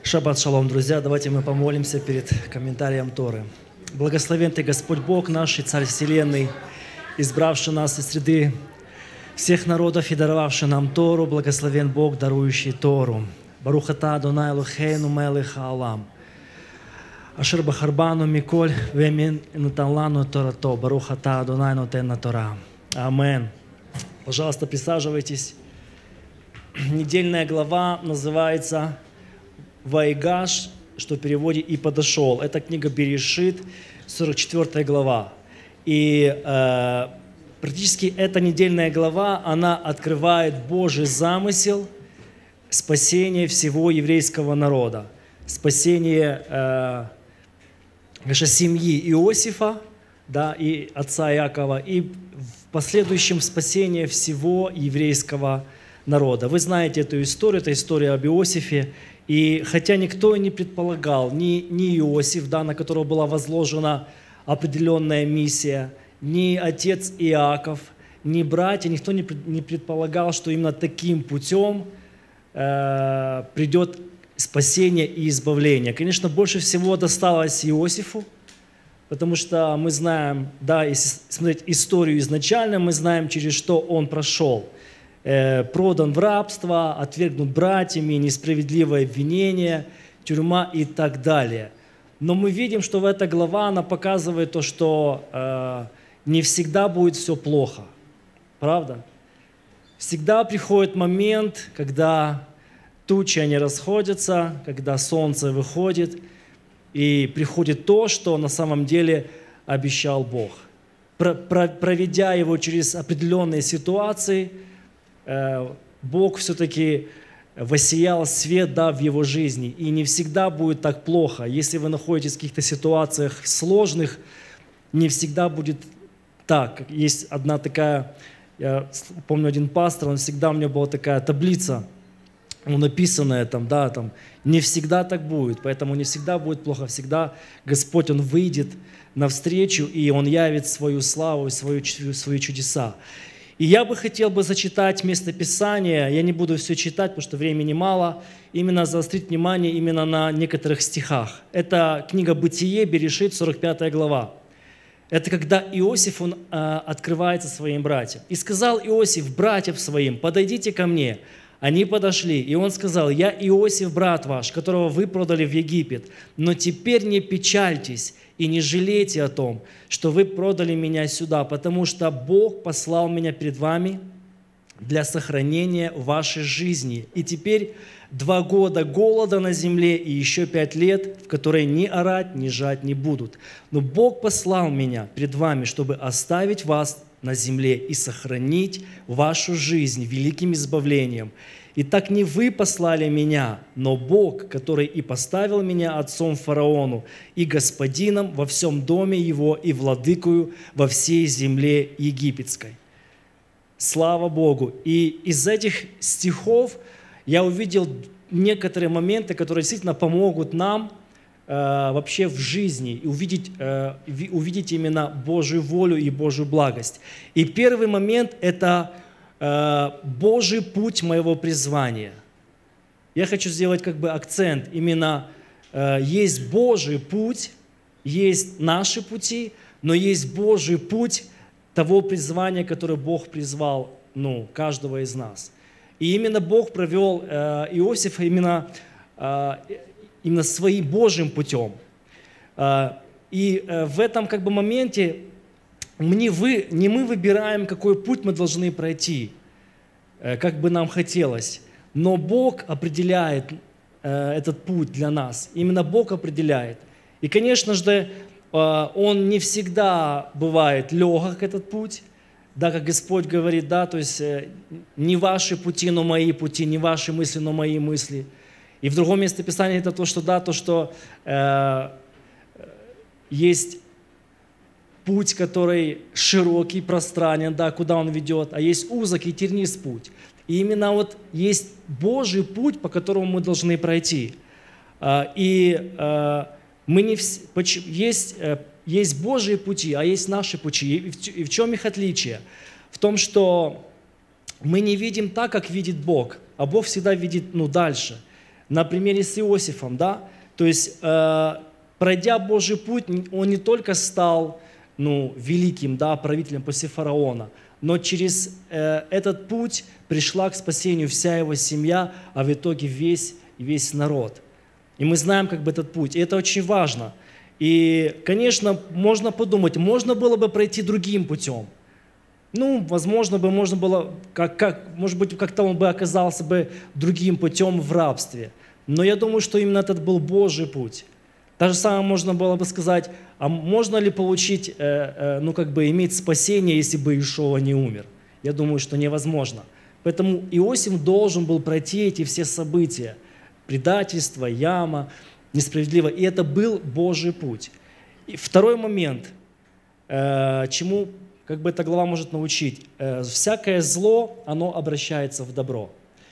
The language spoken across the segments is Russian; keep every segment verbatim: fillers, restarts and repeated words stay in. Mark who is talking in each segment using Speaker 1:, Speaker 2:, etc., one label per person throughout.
Speaker 1: Шаббат шалом, друзья. Давайте мы помолимся перед комментарием Торы. Благословен Ты, Господь Бог наш и Царь Вселенной, избравший нас из среды всех народов и даровавший нам Тору. Благословен Бог, дарующий Тору. Барух ата Адонай Элохейну мелех хаолам. Ашер бахарбану миколь вемин натан лану торато. Барух ата Адонай нотен Тора. Амен. Пожалуйста, присаживайтесь. Недельная глава называется «Ваигаш», что в переводе «И подошел». Это книга Берешит, сорок четвёртая глава. И э, практически эта недельная глава, она открывает Божий замысел спасения всего еврейского народа. Спасение э, конечно, семьи Иосифа, да, и отца Иакова, и в последующем спасение всего еврейского народа. Вы знаете эту историю, это история об Иосифе. И хотя никто и не предполагал, ни, ни Иосиф, да, на которого была возложена определенная миссия, ни отец Иаков, ни братья, никто не, не предполагал, что именно таким путем э, придет спасение и избавление. Конечно, больше всего досталось Иосифу, потому что мы знаем, да, если смотреть историю изначально, мы знаем, через что он прошел. Продан в рабство, отвергнут братьями, несправедливое обвинение, тюрьма и так далее. Но мы видим, что в этой главе она показывает то, что э, не всегда будет все плохо. Правда? Всегда приходит момент, когда тучи они расходятся, когда солнце выходит, и приходит то, что на самом деле обещал Бог. Про, про, проведя его через определенные ситуации, Бог все-таки воссиял свет, да, в его жизни. И не всегда будет так плохо. Если вы находитесь в каких-то ситуациях сложных, не всегда будет так. Есть одна такая, я помню, один пастор, он всегда, у него была такая таблица, ну, написанная там, да, там, не всегда так будет, поэтому не всегда будет плохо, всегда Господь, Он выйдет навстречу, и Он явит свою славу и свою, свои чудеса. И я бы хотел бы зачитать местописание, я не буду все читать, потому что времени мало, именно заострить внимание именно на некоторых стихах. Это книга Бытие, Берешит, сорок пятая глава. Это когда Иосиф, он э, открывается своим братьям. «И сказал Иосиф братьям своим, подойдите ко мне». Они подошли, и он сказал: «Я Иосиф, брат ваш, которого вы продали в Египет, но теперь не печальтесь и не жалейте о том, что вы продали меня сюда, потому что Бог послал меня перед вами для сохранения вашей жизни. И теперь два года голода на земле и еще пять лет, в которые ни орать, ни жать не будут. Но Бог послал меня перед вами, чтобы оставить вас на земле и сохранить вашу жизнь великим избавлением. И так не вы послали меня, но Бог, который и поставил меня отцом фараону и господином во всем доме его и владыкою во всей земле египетской». Слава Богу! И из этих стихов я увидел некоторые моменты, которые действительно помогут нам э, вообще в жизни и увидеть, э, увидеть именно Божью волю и Божью благость. И первый момент – это э, Божий путь моего призвания. Я хочу сделать как бы акцент. Именно э, есть Божий путь, есть наши пути, но есть Божий путь того призвания, которое Бог призвал, ну, каждого из нас. И именно Бог провел э, Иосифа именно, э, именно своим Божьим путем. Э, и э, в этом как бы моменте не, вы, не мы выбираем, какой путь мы должны пройти, э, как бы нам хотелось, но Бог определяет э, этот путь для нас. Именно Бог определяет. И, конечно же, э, он не всегда бывает легок, этот путь. Да, как Господь говорит, да, то есть э, не ваши пути, но мои пути, не ваши мысли, но мои мысли. И в другом месте Писания это то, что да, то, что э, есть путь, который широкий, пространен, да, куда он ведет, а есть узок и тернист путь. И именно вот есть Божий путь, по которому мы должны пройти. Э, и э, мы не вс... есть э, Есть Божьи пути, а есть наши пути. И в чем их отличие? В том, что мы не видим так, как видит Бог, а Бог всегда видит, ну, дальше. на примере с Иосифом, да, то есть, э, пройдя Божий путь, он не только стал, ну, великим, да, правителем после фараона, но через э, этот путь пришла к спасению вся его семья, а в итоге весь, весь народ. И мы знаем как бы этот путь, и это очень важно. И, конечно, можно подумать, можно было бы пройти другим путем. Ну, возможно бы, можно было, как, как, может быть, как-то он бы оказался бы другим путем в рабстве. Но я думаю, что именно этот был Божий путь. Так же самое можно было бы сказать, а можно ли получить, э, э, ну, как бы иметь спасение, если бы Иешуа не умер? Я думаю, что невозможно. Поэтому Иосиф должен был пройти эти все события. Предательство, яма, несправедливо. И это был Божий путь. И второй момент, э, чему как бы эта глава может научить. Э, всякое зло, оно обращается в добро.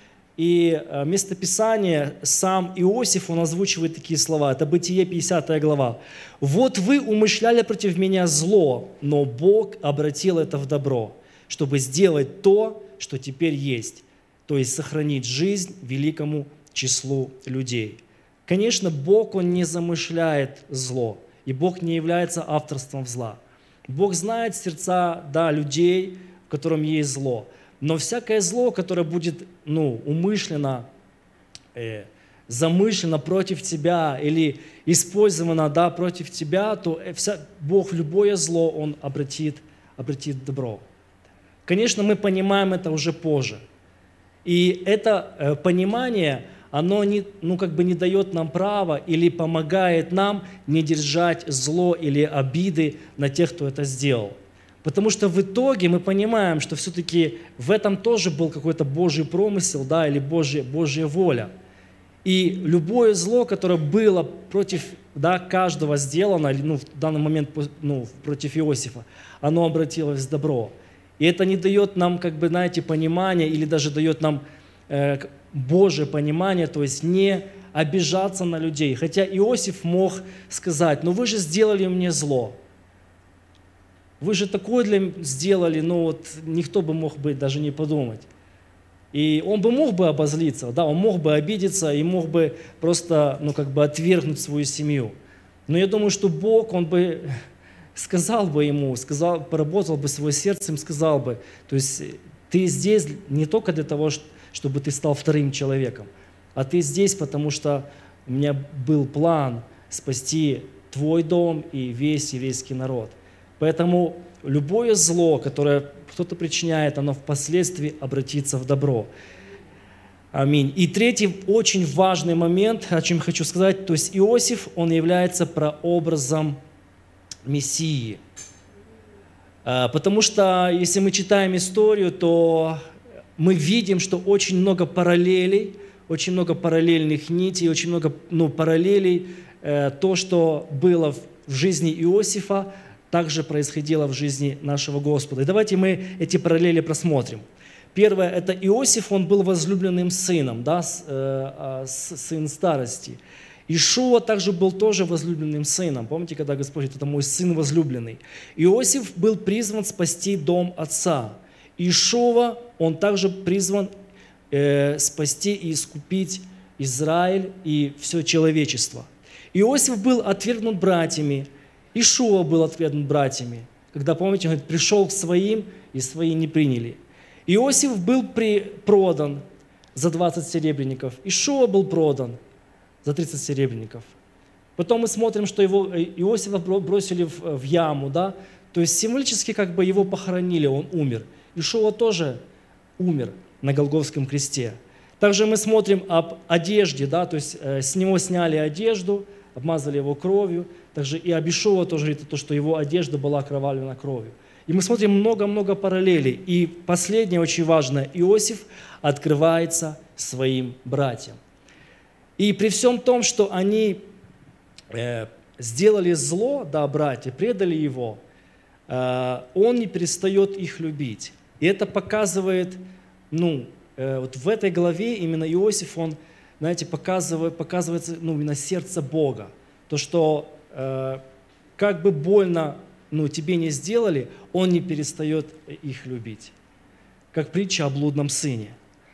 Speaker 1: И э, местописание, сам Иосиф, он озвучивает такие слова. Это Бытие, пятидесятая глава. «Вот вы умышляли против меня зло, но Бог обратил это в добро, чтобы сделать то, что теперь есть, то есть сохранить жизнь великому числу людей». Конечно, Бог, Он не замышляет зло, и Бог не является авторством зла. Бог знает сердца, да, людей, в котором есть зло. Но всякое зло, которое будет, ну, умышленно, э, замышленно против тебя или использовано, да, против тебя, то вся, Бог любое зло, Он обратит, обратит в добро. Конечно, мы понимаем это уже позже. И это э, понимание, оно не, ну, как бы не дает нам права или помогает нам не держать зло или обиды на тех, кто это сделал. Потому что в итоге мы понимаем, что все-таки в этом тоже был какой-то Божий промысел, да, или Божья, Божья воля. И любое зло, которое было против, да, каждого сделано, ну, в данный момент, ну, против Иосифа, оно обратилось в добро. И это не дает нам, как бы, знаете, понимания или даже дает нам э, Божье понимание, то есть не обижаться на людей. Хотя Иосиф мог сказать: ну вы же сделали мне зло. Вы же такое для меня сделали, ну вот никто бы мог бы даже не подумать. И он бы мог бы обозлиться, да, он мог бы обидеться и мог бы просто, ну как бы отвергнуть свою семью. Но я думаю, что Бог, Он бы сказал бы ему, сказал, поработал бы свое сердце, сказал бы, то есть ты здесь не только для того, чтобы ты стал вторым человеком, а ты здесь, потому что у меня был план спасти твой дом и весь еврейский народ. Поэтому любое зло, которое кто-то причиняет, оно впоследствии обратится в добро. Аминь. И третий очень важный момент, о чем я хочу сказать, то есть Иосиф, он является прообразом Мессии. Потому что если мы читаем историю, то мы видим, что очень много параллелей, очень много параллельных нитей, очень много, ну, параллелей. То, что было в жизни Иосифа, также происходило в жизни нашего Господа. И давайте мы эти параллели просмотрим. Первое, это Иосиф, он был возлюбленным сыном, да, сын старости. Иешуа также был тоже возлюбленным сыном. Помните, когда Господь говорит: это мой сын возлюбленный. Иосиф был призван спасти дом отца. Иешуа, он также призван э, спасти и искупить Израиль и все человечество. Иосиф был отвергнут братьями. Иешуа был отвергнут братьями. Когда, помните, он говорит, пришел к своим, и свои не приняли. Иосиф был при, продан за двадцать серебряников. Иешуа был продан за тридцать серебряников. Потом мы смотрим, что его, Иосифа бросили в, в яму, да? То есть символически как бы его похоронили, он умер. Иешуа тоже умер на Голгофском кресте. Также мы смотрим об одежде, да? То есть э, с него сняли одежду, обмазали его кровью. Также и об Иешуа тоже говорит то, что его одежда была окровавлена кровью. И мы смотрим много-много параллелей. И последнее, очень важное, Иосиф открывается своим братьям. И при всем том, что они э, сделали зло, да, братья, предали его, э, он не перестает их любить. И это показывает, ну, э, вот в этой главе именно Иосиф, он, знаете, показывает, показывается, ну, именно сердце Бога. То, что э, как бы больно, ну, тебе не сделали, он не перестает их любить. Как притча о блудном сыне.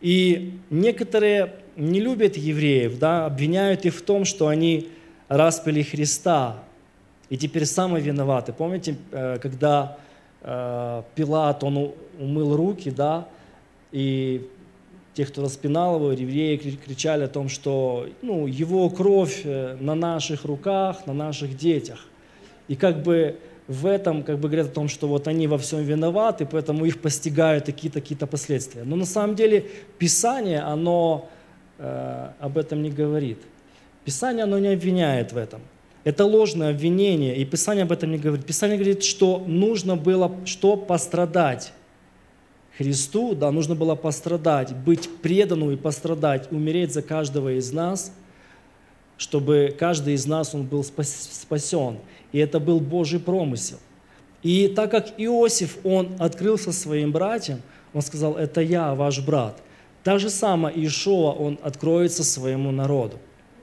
Speaker 1: И некоторые не любят евреев, да, обвиняют их в том, что они распяли Христа и теперь сами виноваты. Помните, когда Пилат, он умыл руки, да, и те, кто распинал его, евреи кричали о том, что ну, его кровь на наших руках, на наших детях. И как бы в этом как бы говорят о том, что вот они во всем виноваты, поэтому их постигают такие-то какие-то последствия. Но на самом деле Писание, оно э, об этом не говорит. Писание, оно не обвиняет в этом. Это ложное обвинение, и Писание об этом не говорит. Писание говорит, что нужно было что пострадать Христу, да, нужно было пострадать, быть преданным и пострадать, умереть за каждого из нас, чтобы каждый из нас он был спасен. И это был Божий промысел. И так как Иосиф, он открылся своим братьям, он сказал: это я, ваш брат. Так же самое Иешуа, он откроется своему народу.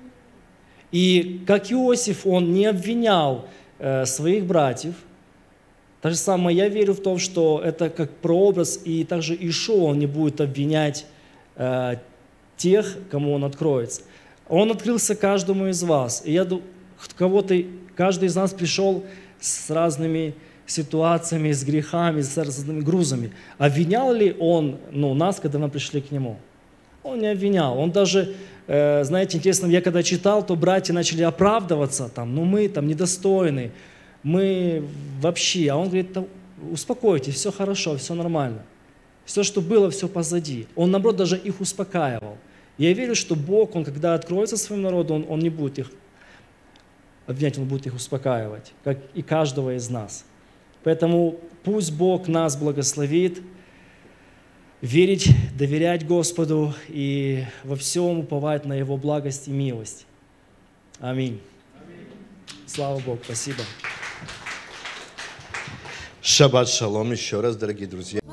Speaker 1: И как Иосиф, он не обвинял э, своих братьев, так же самое я верю в то, что это как прообраз, и также Иешуа, он не будет обвинять э, тех, кому он откроется. Он открылся каждому из вас. И я думаю, кого-то, каждый из нас пришел с разными ситуациями, с грехами, с разными грузами. Обвинял ли он ну, нас, когда мы пришли к нему? Он не обвинял. Он даже, э, знаете, интересно, я когда читал, то братья начали оправдываться, там, ну мы там недостойны, мы вообще. А он говорит: успокойтесь, все хорошо, все нормально. Все, что было, все позади. Он, наоборот, даже их успокаивал. Я верю, что Бог, Он, когда откроется своему народу, Он, он не будет их обвинять, Он будет их успокаивать, как и каждого из нас. Поэтому пусть Бог нас благословит, верить, доверять Господу и во всем уповать на Его благость и милость. Аминь. Аминь. Слава Богу, спасибо.
Speaker 2: Шаббат шалом еще раз, дорогие друзья.